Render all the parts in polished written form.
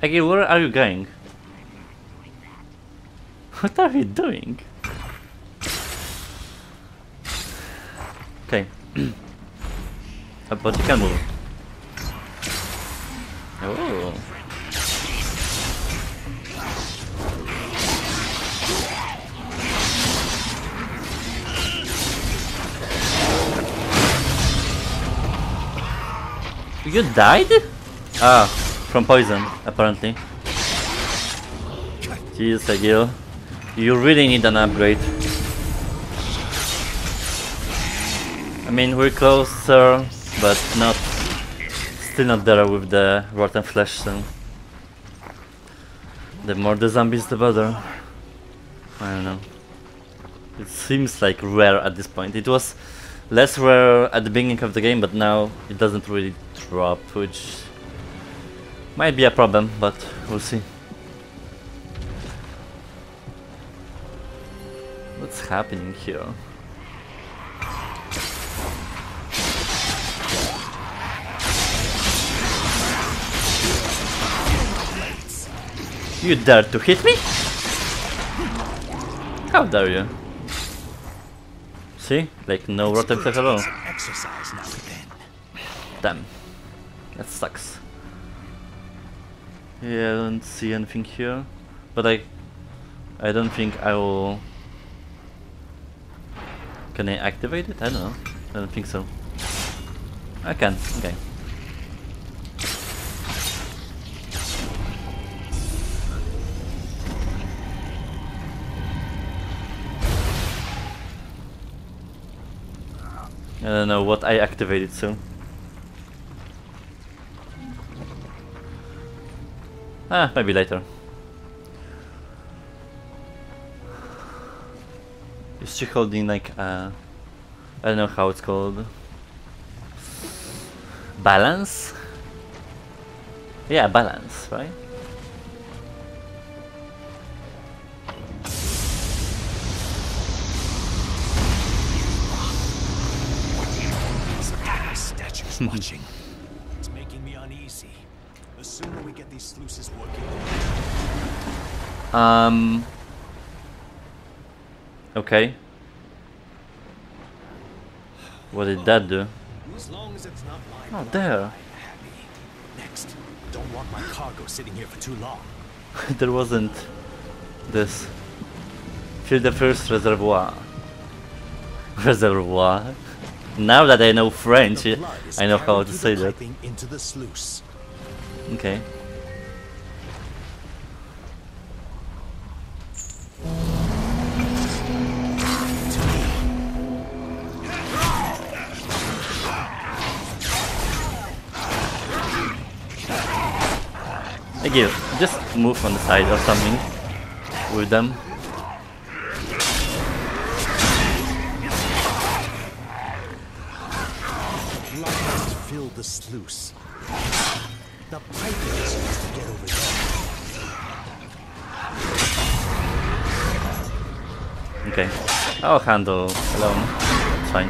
Again, where are you going? What are you doing? Okay. But you can move. Oh. You died? Ah, from poison, apparently. Jeez, Agil. You really need an upgrade. I mean, we're closer, but still not there with the rotten flesh, so... The more the zombies, the better. I don't know. It seems like rare at this point. It was less rare at the beginning of the game, but now it doesn't really drop, which might be a problem, but we'll see. What's happening here? You dare to hit me? How dare you? See? Like no rotten flesh at all. Damn. That sucks. Yeah, I don't see anything here. But I don't think I will... Can I activate it? I don't know. I don't think so. I can, okay. I don't know what I activated, so... Ah, maybe later. Is she holding like I don't know how it's called. Balance? Yeah, balance, right? Statues watching. It's making me uneasy. The sooner we get these sluices working. Okay. What did that do? As long as it's not my Oh, there. happy. Next, don't want my cargo sitting here for too long. There wasn't this. Fill the first reservoir. Reservoir. Now that I know French, I know how to say that. Into the sluice. Okay. Thank you. Just move on the side or something with them. Fill the sluice. The piping is used to get over there. Okay. I'll handle alone. It's fine.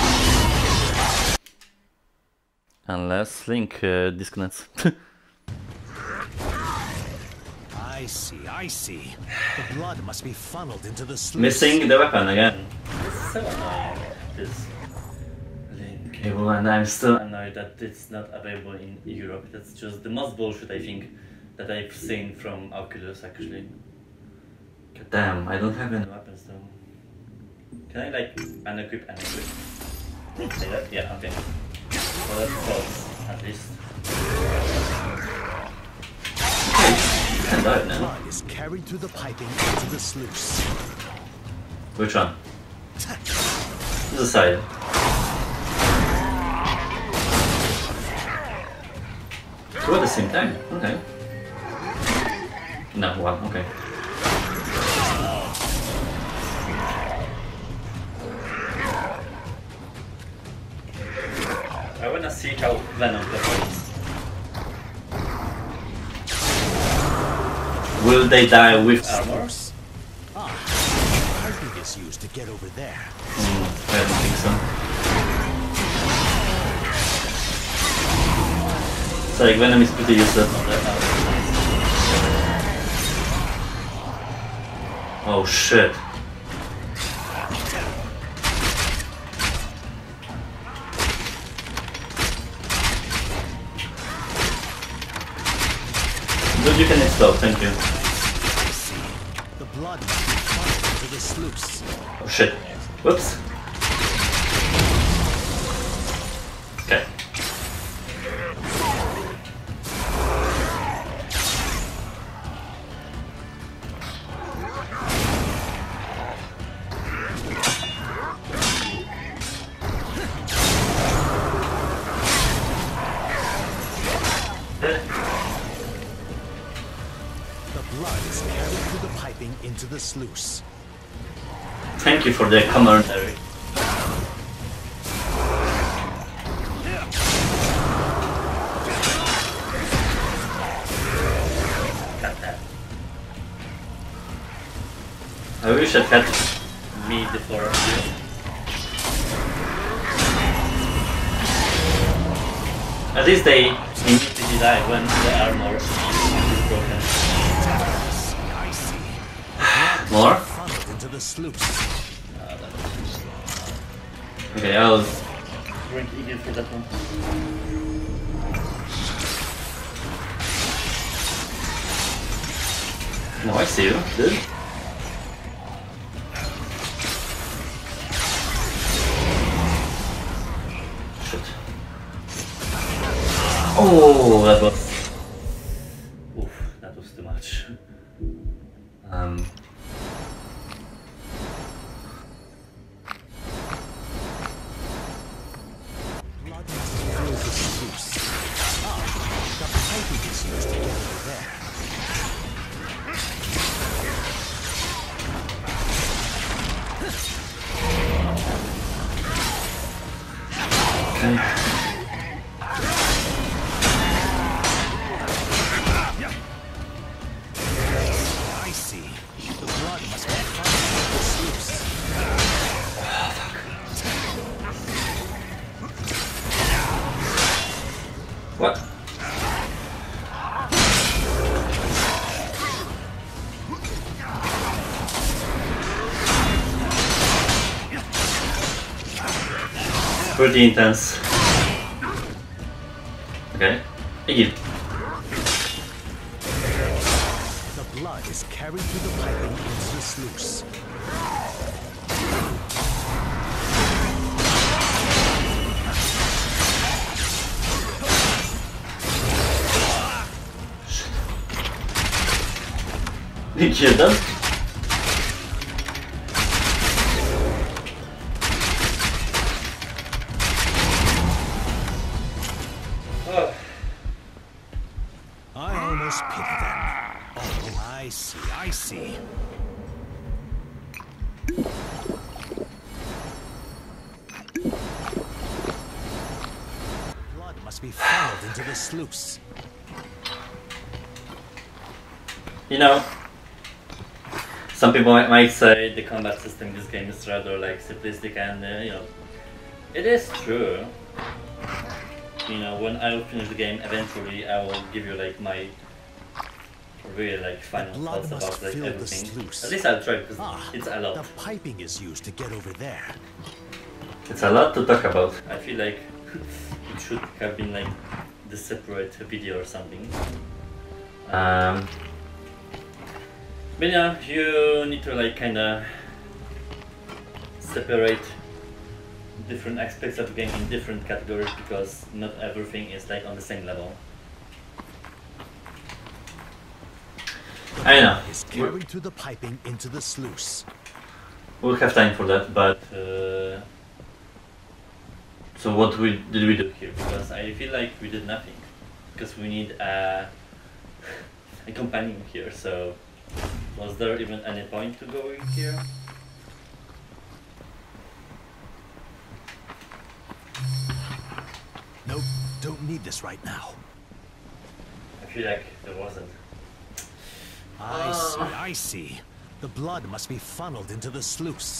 Unless Link disconnects. I see. The blood must be funneled into the sluice. Missing the weapon again. So annoying. This Link cable, and I'm still annoyed that it's not available in Europe. That's just the most bullshit I think that I've seen from Oculus actually. God damn, I don't have any weapons though. Can I like unequip and equip? Say that? Yeah, okay. Well, that's false, at least. And dive now. Blood is carried through the piping into the sluice. Which one? This side. Two at the same time. Okay. No, one. Okay. I wanna see how Venom performs. Will they die with armor? Piping is used to get over there. I don't think so. So like Venom is pretty useless on that. Oh shit. Dude, you can explode, thank you. The blood must be funneled into the sluice. Oh shit. Whoops. Okay. Into the sluice. Thank you for the commentary. I wish I had me before you. At least they immediately die when the armor is broken. More? Into the sluice. Okay, I'll drink again for that one. No, I see you, dude. Shit. Oh, that was... Oof, that was too much. What? Pretty intense. Okay. Again. The blood is carried through the piping into the sluice. Did you kill them? I almost pity them. Oh, I see. Blood must be funneled into the sluice. You know, some people might say the combat system in this game is rather like simplistic, and you know, it is true. You know, when I will finish the game, eventually I will give you like my really like final thoughts about like everything. At least I'll try, because it's a lot. The piping is used to get over there. It's a lot to talk about. I feel like it should have been like the separate video or something. But yeah, you need to like kinda separate different aspects of the game in different categories, because not everything is like on the same level. I know. Is carried through the piping into the sluice. We'll have time for that, but so what did we do here? Because I feel like we did nothing, because we need a companion here. So was there even any point to going here? Nope, don't need this right now. I feel like there wasn't. I see. The blood must be funneled into the sluice.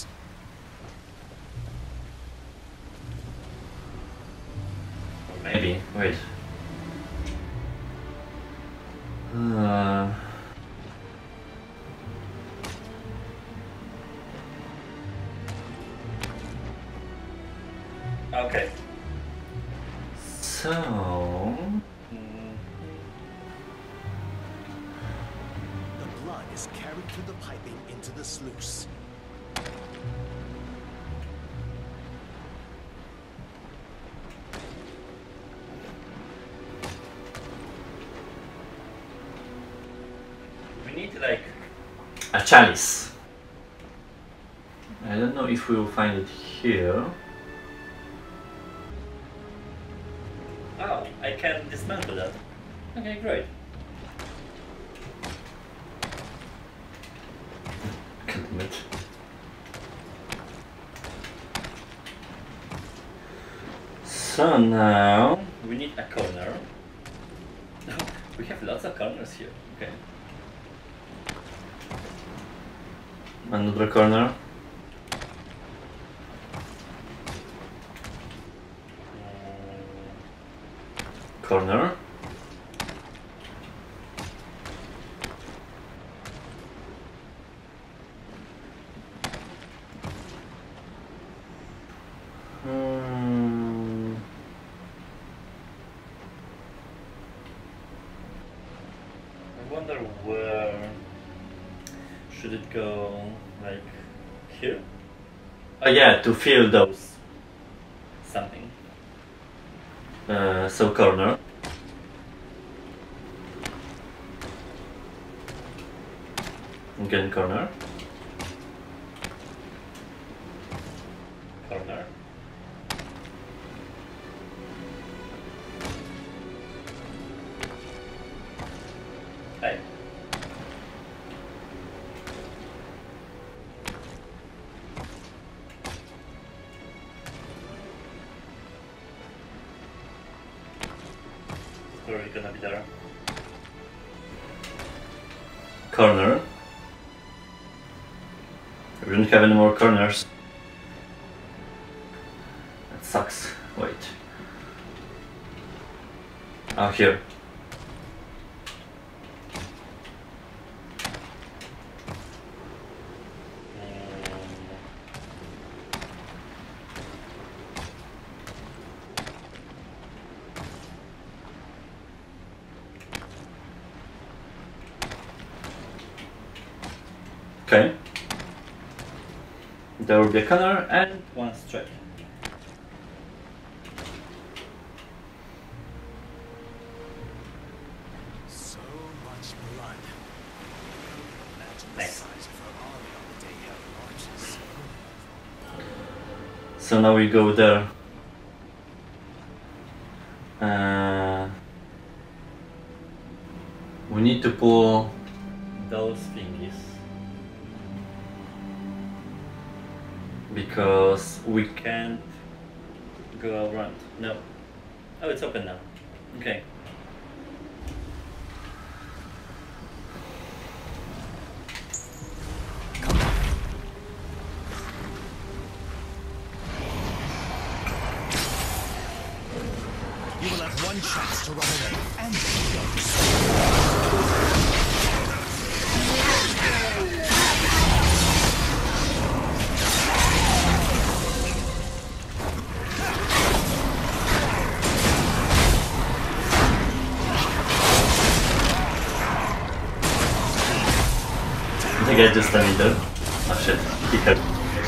Or maybe, wait. Okay. So... The blood is carried through the piping into the sluice. We need like a chalice. I don't know if we will find it here. Oh, I can dismantle that. Okay, great. Can't admit. So now we need a corner. We have lots of corners here. Okay. Another corner. Corner. I wonder where should it go, like here? Oh yeah, to fill those something. So corner. Again corner. Corner. Hey. Where are we gonna be there? Corner. We don't have any more corners. That sucks. Wait. Oh, here. Okay. There will be a corner and one straight. So much blood. Imagine the Nice. size of her army on the day Hell marches. So now we go there. We need to pull those thingies because we can't go around. No. Oh, it's open now. Okay. You will have one chance to run away, and you go. I think I just done it though. Oh shit, he hurt.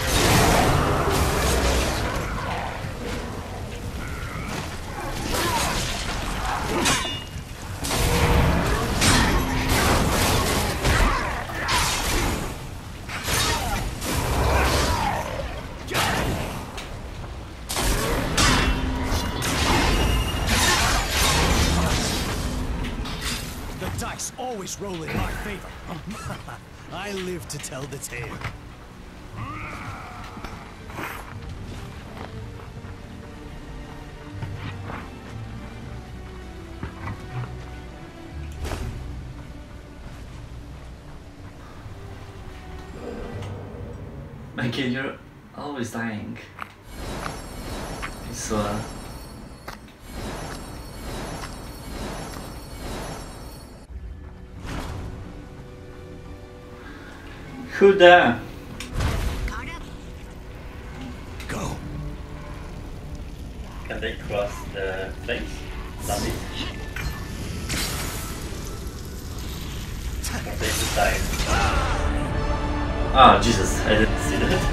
The dice always roll in my favor. I live to tell the tale. My kid, you're always dying. So who there? Go. Can they cross the flames? Zombies? Or they just died? Ah, Jesus, I didn't see that.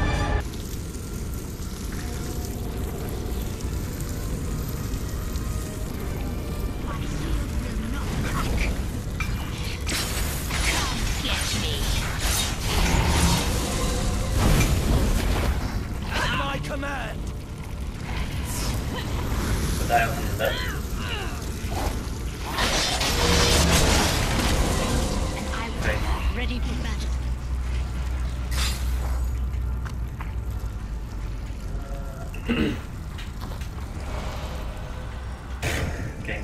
Ready for battle. Okay.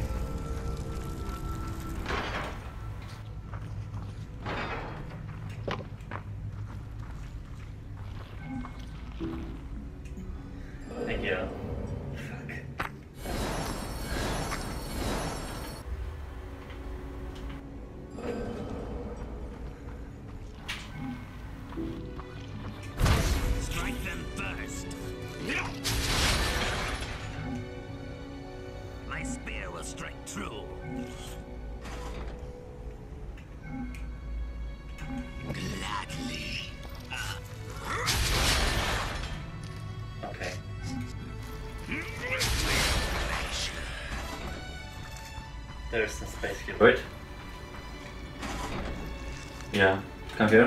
Thank you. Fuck. Strike them first. My spear will strike true. Gladly. Okay. There's some space here. Wait. Yeah, come here.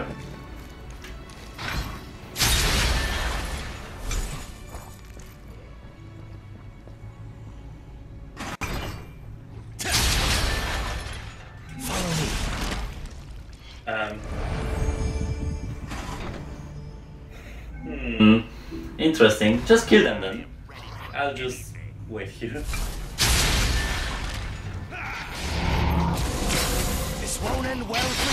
Interesting. Just kill them then. I'll just wait here. This won't end well for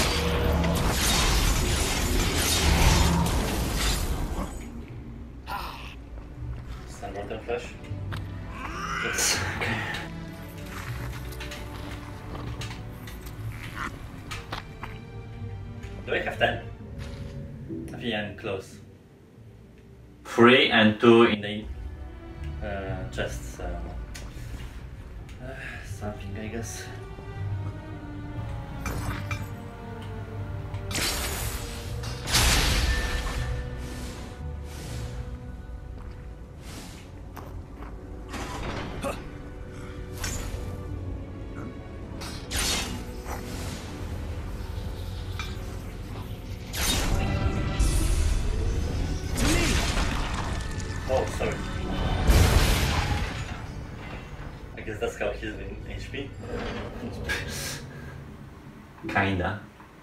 Sun Rotten Flash. Yes. Okay. Do I have 10? I think I'm close. 3 and 2 in the chest, so something I guess. Oh, sorry. I guess that's how he's in HP. Kinda.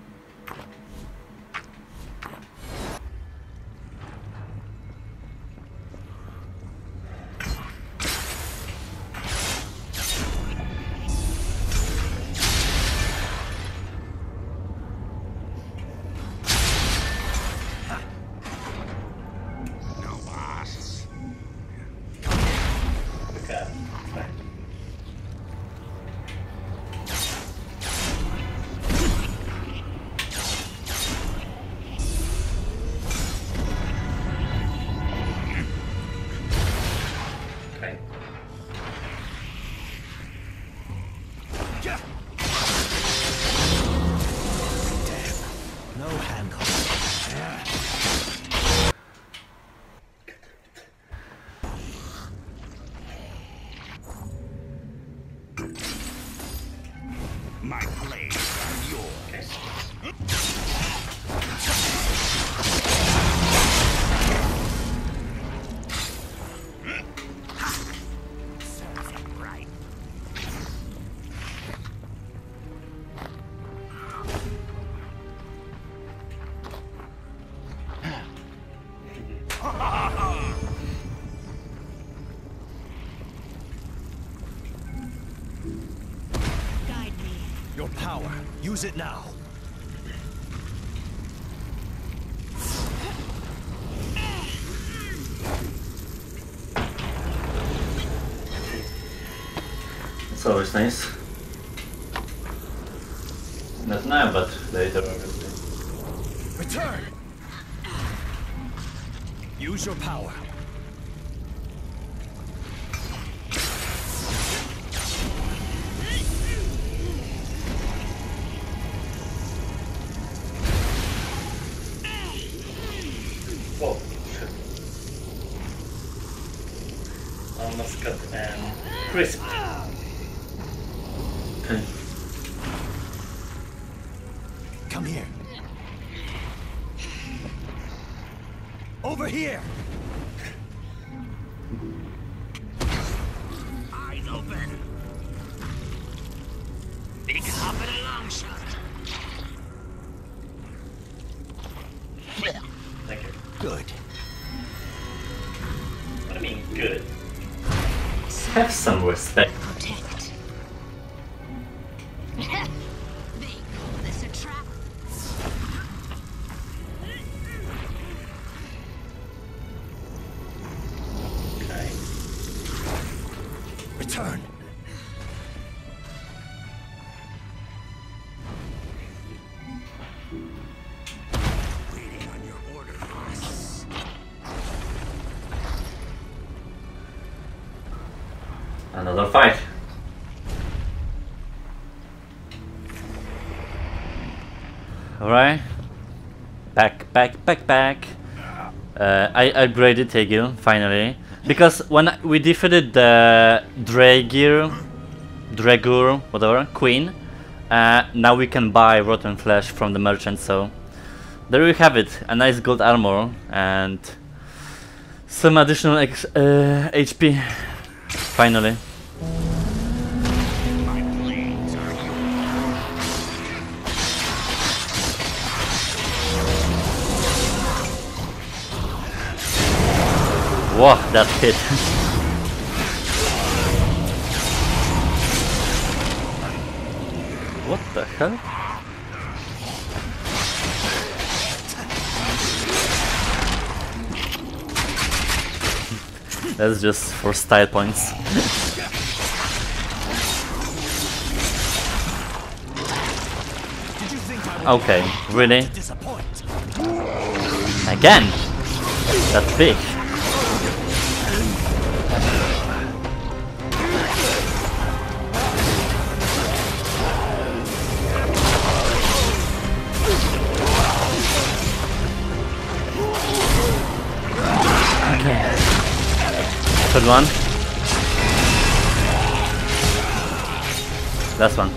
My blades are yours. Serves him right. Your power. Use it now. It's always nice. Not now, but later, obviously. Return! Use your power. crisp. Come here. Over here. Eyes open. Big hop and a long shot. Thank you. Good. What do you mean, good? Have some respect. Protect. They call this a trap. Okay. Return. Waiting on your order, boss. Another fight. Alright. Back. I upgraded Tegil finally. Because when we defeated the Dragur, whatever, Queen, now we can buy rotten flesh from the merchant, so there you have it, a nice gold armor and some additional HP, finally. My blades are Whoa, that hit. What the hell? That's just for style points. Okay, really? Disappoint. Again? That's big. Okay. Third one. Last one.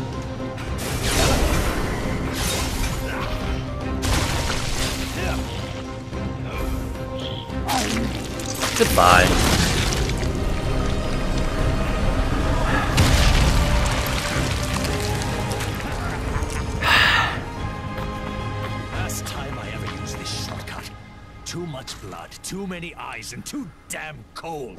Goodbye. Last time I ever used this shortcut. Too much blood, too many eyes, and too damn cold.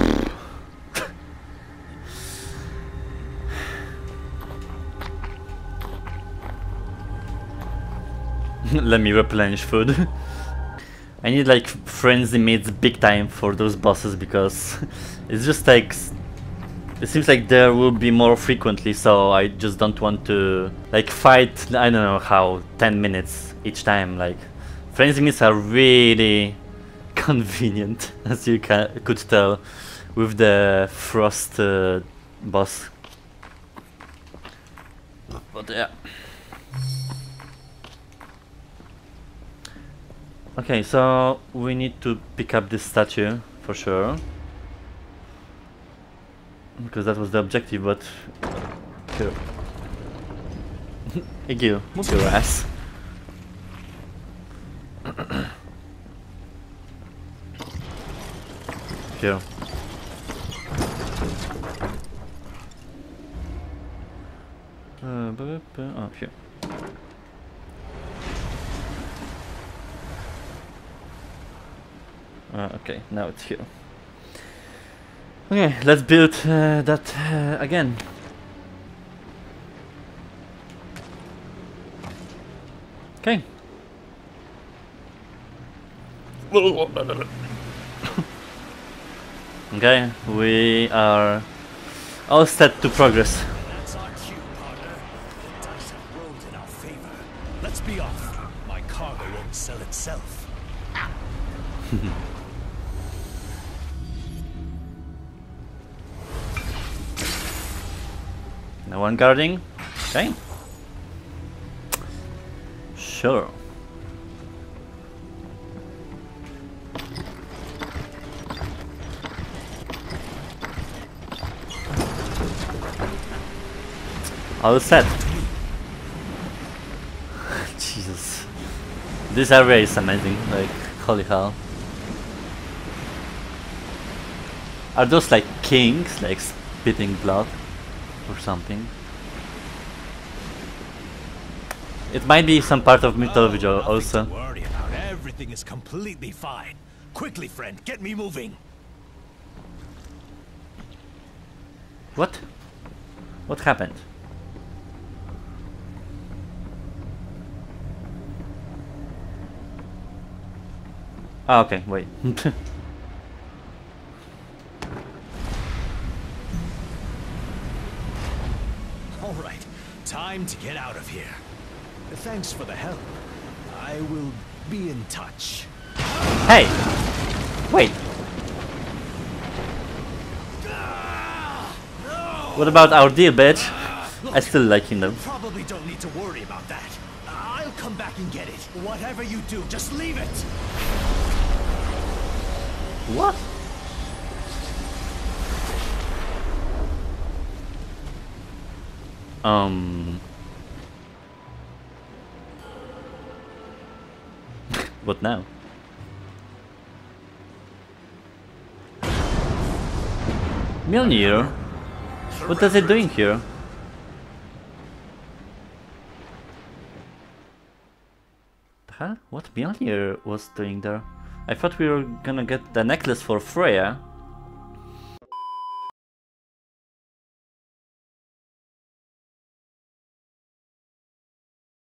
Let me replenish food. I need like frenzy meats big time for those bosses because it just takes. It seems like there will be more frequently, so I just don't want to like fight. I don't know how 10 minutes each time. Like frenzy meats are really convenient, as you could tell with the frost boss. But yeah. Okay, so we need to pick up this statue for sure, because that was the objective, but here. Igil, move your ass. Here. Oh, here. Okay, now it's here. Okay, let's build that again. Okay. Okay, we are all set to progress. That's our cue, partner. The dice have rolled in our favor. Let's be off. My cargo won't sell itself. No one guarding? Okay. Sure. All set. Jesus. This area is amazing, like, holy hell. Are those like kings, like spitting blood or something? It might be some part of mythology also. Nothing to worry about. Everything is completely fine. Quickly, friend, get me moving. What? What happened? Ah, okay, wait. Alright, time to get out of here. Thanks for the help. I will be in touch. Hey! Wait! What about our deal, bitch? I still like them. Probably don't need to worry about that. I'll come back and get it. Whatever you do, just leave it. What? What now? Mjolnir? What is it doing here? The hell? What Mjolnir was doing there? I thought we were gonna get the necklace for Freya.